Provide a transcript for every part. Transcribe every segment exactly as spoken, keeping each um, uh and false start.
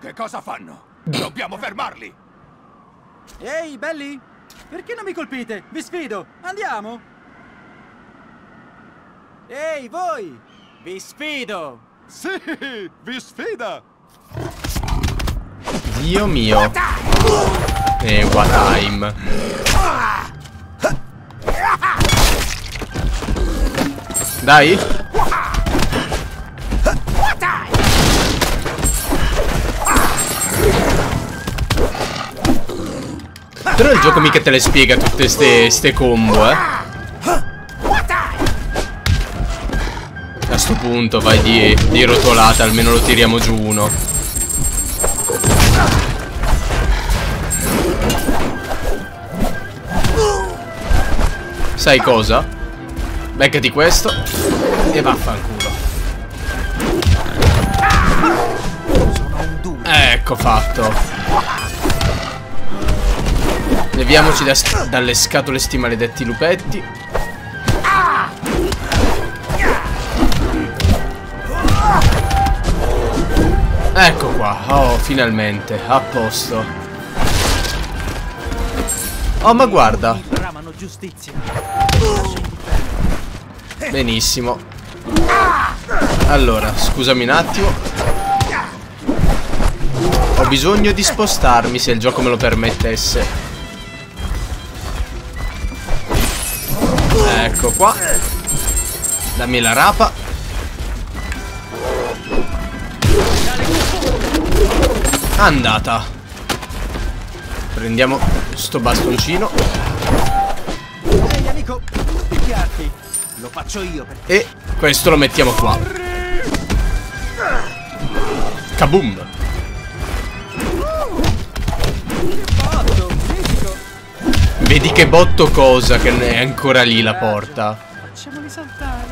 Che cosa fanno? Dobbiamo fermarli! Ehi, belli! Perché non mi colpite? Vi sfido! Andiamo! Ehi, voi! Vi sfido! Sì, vi sfida! Dio mio. E what time. Dai. Però il gioco mica te le spiega tutte ste, ste combo, eh. A sto punto vai di, di rotolata, almeno lo tiriamo giù uno. Sai cosa? Beccati questo e vaffanculo. Ecco fatto. Leviamoci da, dalle scatole sti maledetti lupetti. Ecco qua. Oh, finalmente. A posto. Oh, ma guarda. Benissimo. Allora, scusami un attimo. Ho bisogno di spostarmi, se il gioco me lo permettesse. Ecco qua. Dammi la rapa. Andata. Prendiamo sto bastoncino. Ehi, amico, picchiarti. Lo faccio io per te. E questo lo mettiamo qua. Kaboom. Vedi che botto cosa, che è ancora lì la porta. Facciamoli saltare.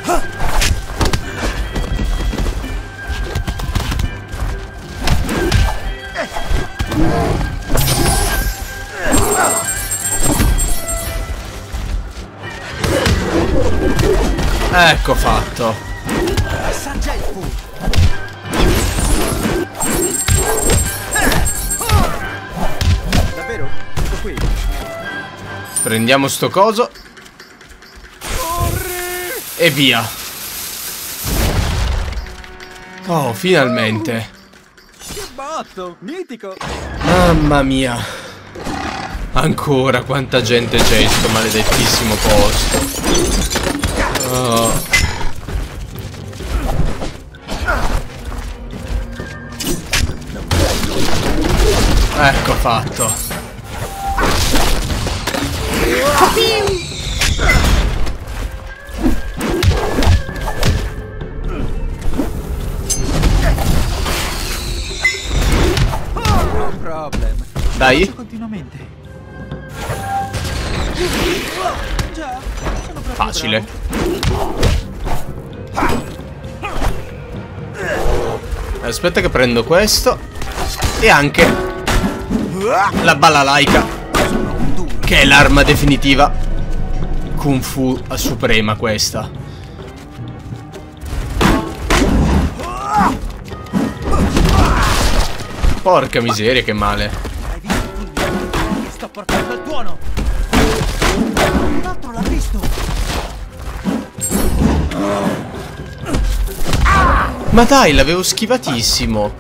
Ecco fatto. Assaggia il fu. Davvero? Tutto qui? Prendiamo sto coso. E via. Oh, finalmente. Che botto, mitico. Mamma mia. Ancora quanta gente c'è in sto maledettissimo posto. Oh. Ecco fatto. No problem. Dai. Continuamente. Già, sono proprio Facile. Aspetta che prendo questo. E anche la balalaica, che è l'arma definitiva. Kung Fu suprema questa. Porca miseria, che male. Sto portando il tuono. Un altro l'ha visto. Ma dai, l'avevo schivatissimo.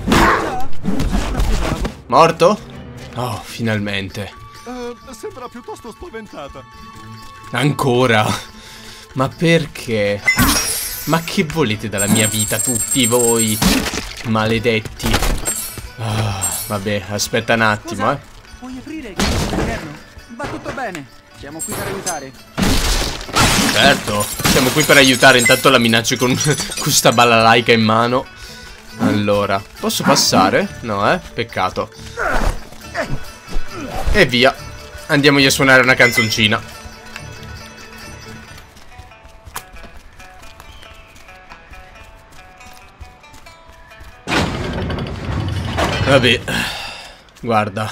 Morto? Oh, finalmente. Uh, sembra piuttosto spaventata. Ancora? Ma perché? Ma che volete dalla mia vita tutti voi? Maledetti. Ah, vabbè, aspetta un attimo, eh. Puoi aprire il capo interno? Va tutto bene. Siamo qui per aiutare. Certo, siamo qui per aiutare. Intanto la minaccio con questa balalaica in mano. Allora, posso passare? No, eh? Peccato. E via. Andiamogli a suonare una canzoncina. Vabbè. Guarda.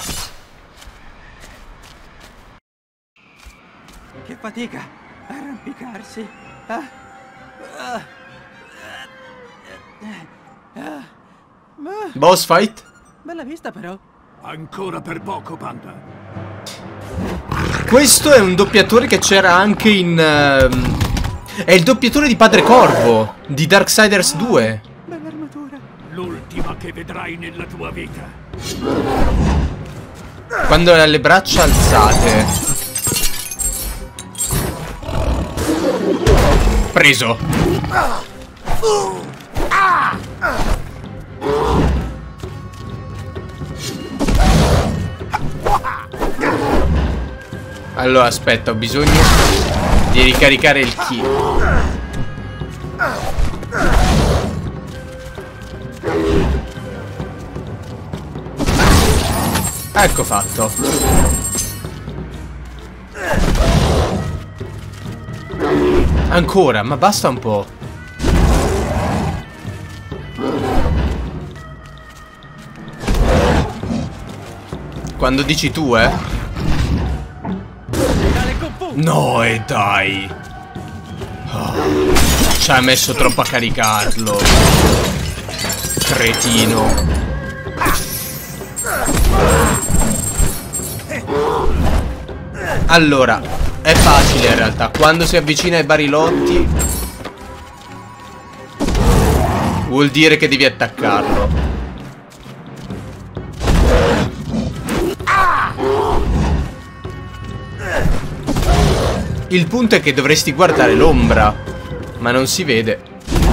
Che fatica arrampicarsi. Ah. Ah. Ah. Boss fight? Bella vista però. Ancora per poco, Panda. Questo è un doppiatore che c'era anche in... Uh, è il doppiatore di Padre Corvo, di Darksiders due. Bella armatura. L'ultima che vedrai nella tua vita. Quando ha le braccia alzate. Preso. Allora aspetta, ho bisogno di ricaricare il ki. Ecco fatto. Ancora, ma basta un po'. Quando dici tu, eh? No, e dai. Oh, ci ha messo troppo a caricarlo. Cretino. Allora, è facile in realtà. Quando si avvicina ai barilotti vuol dire che devi attaccarlo. Il punto è che dovresti guardare l'ombra, ma non si vede.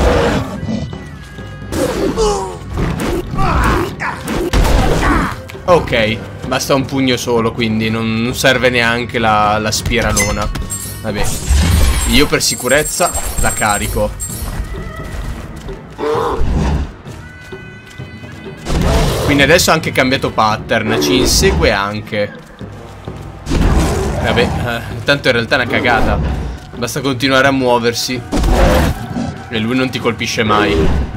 Ok, basta un pugno solo, quindi non, non serve neanche la, la spiralona. Vabbè, io per sicurezza la carico. Quindi adesso ha anche cambiato pattern, ci insegue anche. Vabbè, eh, tanto in realtà è una cagata. Basta continuare a muoversi e lui non ti colpisce mai.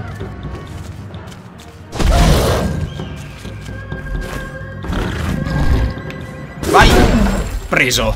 Vai! Preso!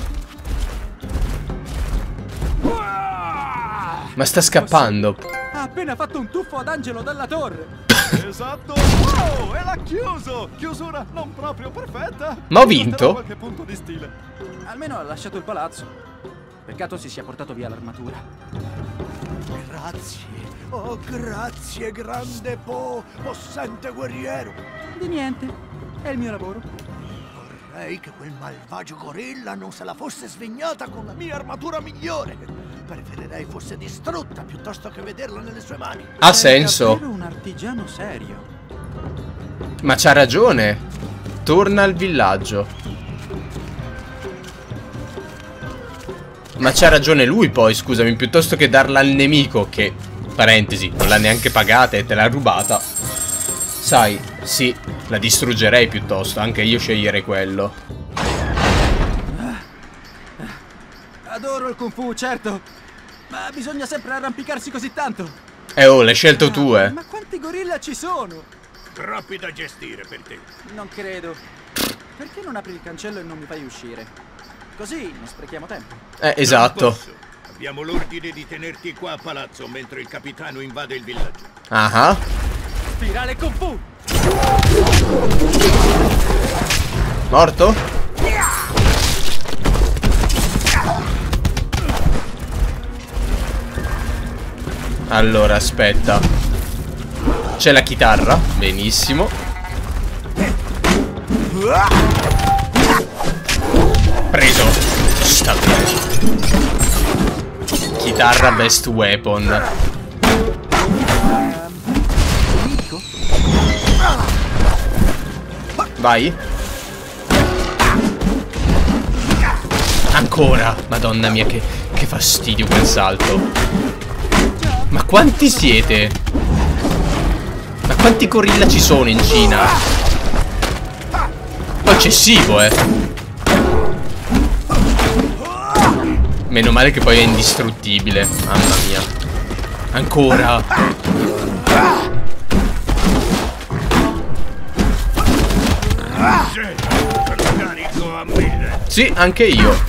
Ma sta scappando. Ha appena fatto un tuffo ad Angelo dalla torre. Esatto. Oh, e l'ha chiuso. Chiusura non proprio perfetta. Ma ho vinto? Qualche punto di stile. Almeno ha lasciato il palazzo. Peccato si sia portato via l'armatura. Grazie, oh grazie grande Po, possente guerriero. Di niente, è il mio lavoro. Vorrei che quel malvagio gorilla non se la fosse svegliata con la mia armatura migliore. Preferirei fosse distrutta piuttosto che vederla nelle sue mani. Ha senso. È davvero un artigiano serio. Ma c'ha ragione. Torna al villaggio. Ma c'ha ragione lui poi, scusami, piuttosto che darla al nemico che, parentesi, non l'ha neanche pagata e te l'ha rubata. Sai, sì, la distruggerei piuttosto, anche io sceglierei quello. Adoro il Kung Fu, certo, ma bisogna sempre arrampicarsi così tanto. Eh oh, l'hai scelto tu, eh. Ma quanti gorilla ci sono? Troppi da gestire per te. Non credo. Perché non apri il cancello e non mi fai uscire? Così non sprechiamo tempo. Eh, esatto. Abbiamo l'ordine di tenerti qua a palazzo mentre il capitano invade il villaggio. Ah. Spirale Kung Fu! Morto? Allora, aspetta. C'è la chitarra. Benissimo. Preso. Sta bene. Chitarra best weapon. Vai. Ancora. Madonna mia, che, che fastidio quel salto. Ma quanti siete? Ma quanti gorilla ci sono in Cina? Poi eccessivo, eh. Meno male che poi è indistruttibile. Mamma mia. Ancora. Sì, anche io.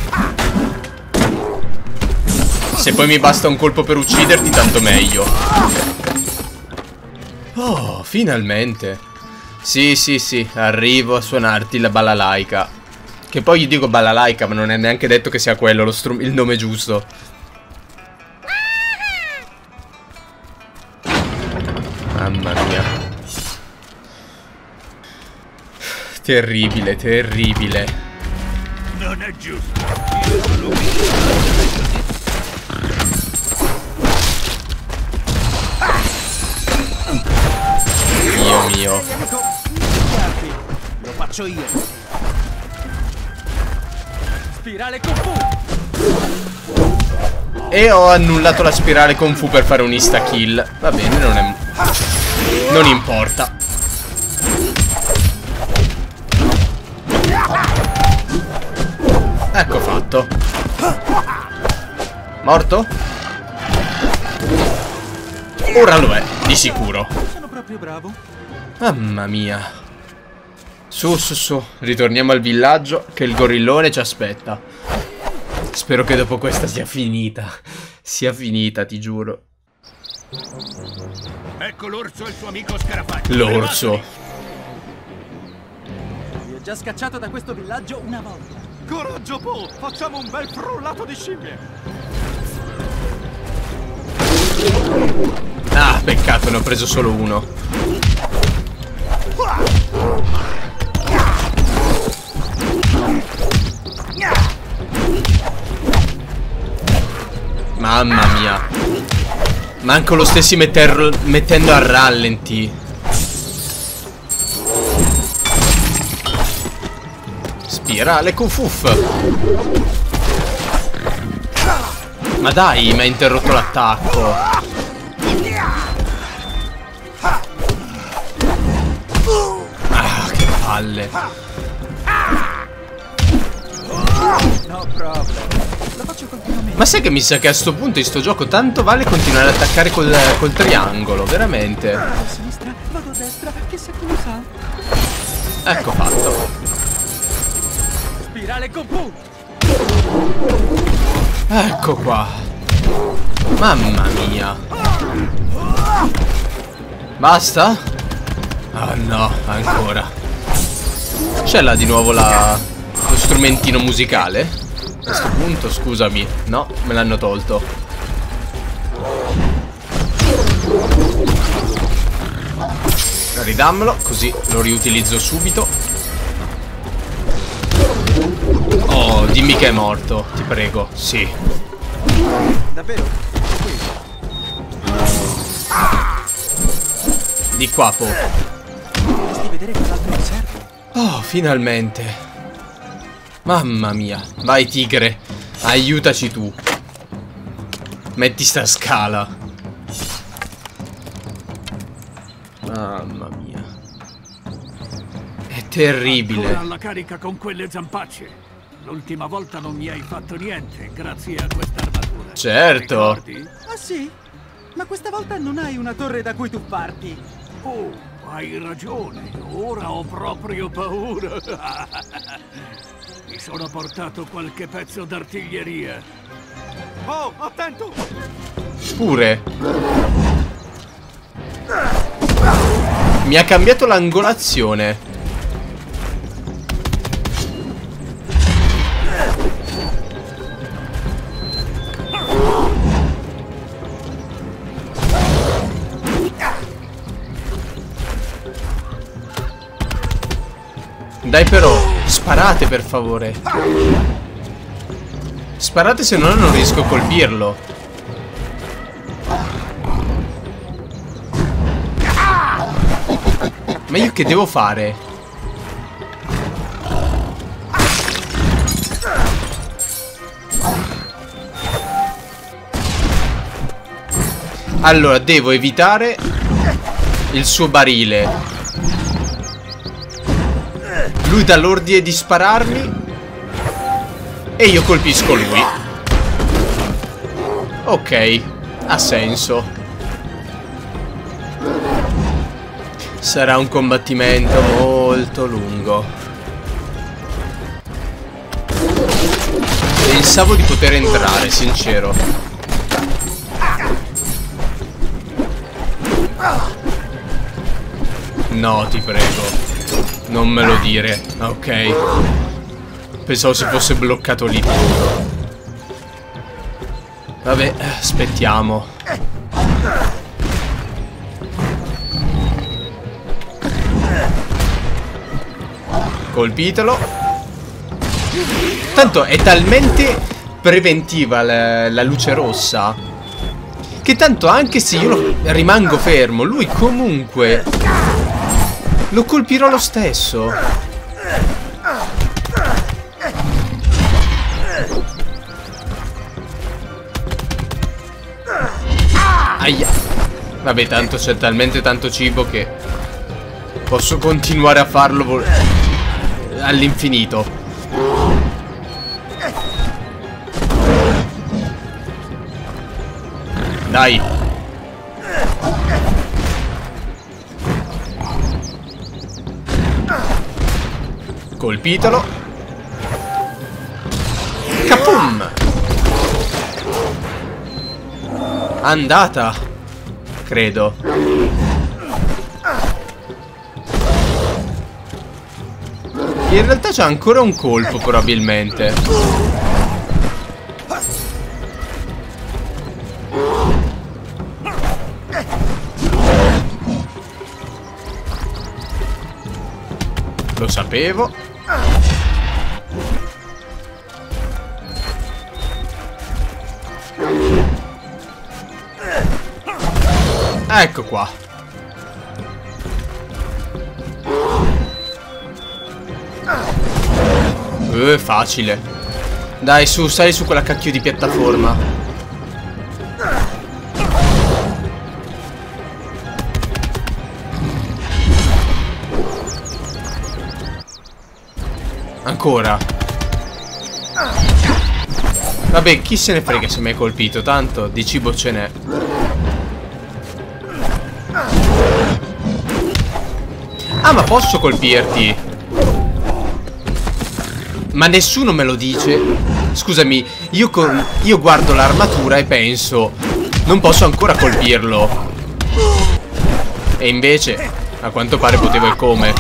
Se poi mi basta un colpo per ucciderti, tanto meglio. Oh, finalmente. Sì, sì, sì, arrivo a suonarti la balalaika. Che poi io dico balalaika, ma non è neanche detto che sia quello lo strum- il nome giusto. Mamma mia. Terribile, terribile. Non è giusto. Dio mio. Lo faccio io. Spirale Kung Fu. E ho annullato la spirale Kung Fu per fare un insta kill. Va bene, non è... non importa. Ecco fatto. Morto? Ora lo è, di sicuro. Sono proprio bravo. Mamma mia. Su, su, su. Ritorniamo al villaggio che il gorillone ci aspetta. Spero che dopo questa sia finita. Sia finita, ti giuro. Ecco l'orso e il suo amico Scarafaggio. L'orso. Vi ho già scacciato da questo villaggio una volta. Coraggio, Po! Facciamo un bel frullato di scimmie! Ah, peccato, ne ho preso solo uno. Mamma mia. Manco lo stessi metter mettendo a rallenti. Spirale Kung Fu. Ma dai, mi ha interrotto l'attacco. Ah, che palle. No problem. Lo faccio continuamente. Ma sai che mi sa che a sto punto in sto gioco tanto vale continuare ad attaccare col, col triangolo, veramente. Vado a sinistra, vado a destra, chissà chi lo sa. Ecco fatto. Spirale Kung Fu. Ecco qua. Mamma mia. Basta? Ah no, ancora. C'è là di nuovo la... lo strumentino musicale? A questo punto, scusami. No, me l'hanno tolto. Ridammelo, così lo riutilizzo subito. Oh, dimmi che è morto, ti prego. Sì. Davvero? Di qua, Po. Dovresti vedere cos'altro mi serve. Oh, finalmente. Mamma mia. Vai, tigre. Aiutaci tu. Metti sta scala. Mamma mia. È terribile. Ancora alla carica con quelle zampacce. L'ultima volta non mi hai fatto niente, grazie a questa armatura. Certo. Ricordi? Ah sì? Ma questa volta non hai una torre da cui tuffarti. Oh, hai ragione. Ora ho proprio paura. Mi sono portato qualche pezzo d'artiglieria. Po, attento! Pure. Mi ha cambiato l'angolazione. Dai però, sparate per favore. Sparate, se no non riesco a colpirlo. Ma io che devo fare? Allora, devo evitare il suo barile. Lui dà l'ordine di spararmi e io colpisco lui. Ok, ha senso. Sarà un combattimento molto lungo. Pensavo di poter entrare, sincero. No, ti prego. Non me lo dire. Ok. Pensavo si fosse bloccato lì. Vabbè, aspettiamo. Colpitelo. Tanto è talmente preventiva la, la luce rossa che tanto anche se io lo, rimango fermo, lui comunque lo colpirò lo stesso. Aia. Vabbè, tanto c'è talmente tanto cibo che posso continuare a farlo all'infinito. Dai. Colpitelo. Capum. Andata. Credo. In realtà c'è ancora un colpo probabilmente. Lo sapevo. Ecco qua. Eh, facile. Dai, su, sali su quella cacchio di piattaforma. Ancora. Vabbè, chi se ne frega se mi hai colpito, tanto di cibo ce n'è. Ah, ma posso colpirti? Ma nessuno me lo dice. Scusami, io, con, io guardo l'armatura e penso non posso ancora colpirlo. E invece a quanto pare potevo e come.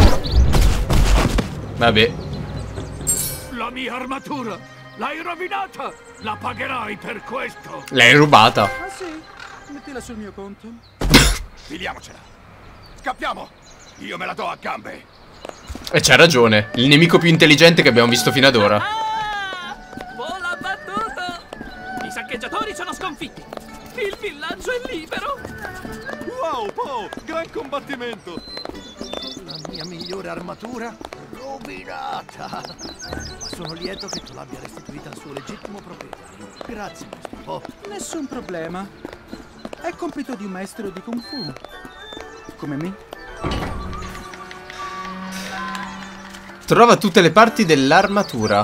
Vabbè. La mia armatura! L'hai rovinata! La pagherai per questo! L'hai rubata. Ah sì? Mettila sul mio conto. Figliamocela. Scappiamo. Io me la do a gambe. E c'ha ragione. Il nemico più intelligente che abbiamo visto fino ad ora. Ah! Vola battuto! I saccheggiatori sono sconfitti. Il villaggio è libero. Wow, Po, gran combattimento. La mia migliore armatura rovinata. Ma sono lieto che tu l'abbia restituita al suo legittimo proprietario. Grazie, maestro Po. Nessun problema. È compito di un maestro di Kung Fu. Come me. Trova tutte le parti dell'armatura.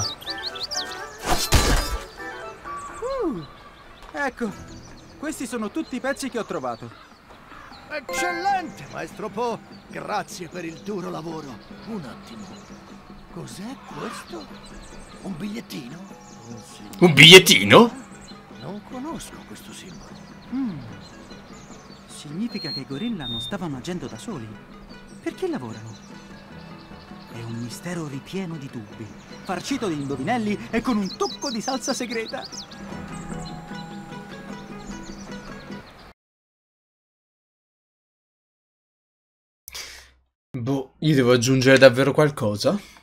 Uh, ecco, questi sono tutti i pezzi che ho trovato. Eccellente, maestro Po. Grazie per il duro lavoro. Un attimo. Cos'è questo? Un bigliettino? Un, Un bigliettino? Non conosco questo simbolo. Mm. Significa che i gorilla non stavano agendo da soli. Perché lavorano? È un mistero ripieno di dubbi, farcito di indovinelli e con un tocco di salsa segreta. Boh, io devo aggiungere davvero qualcosa?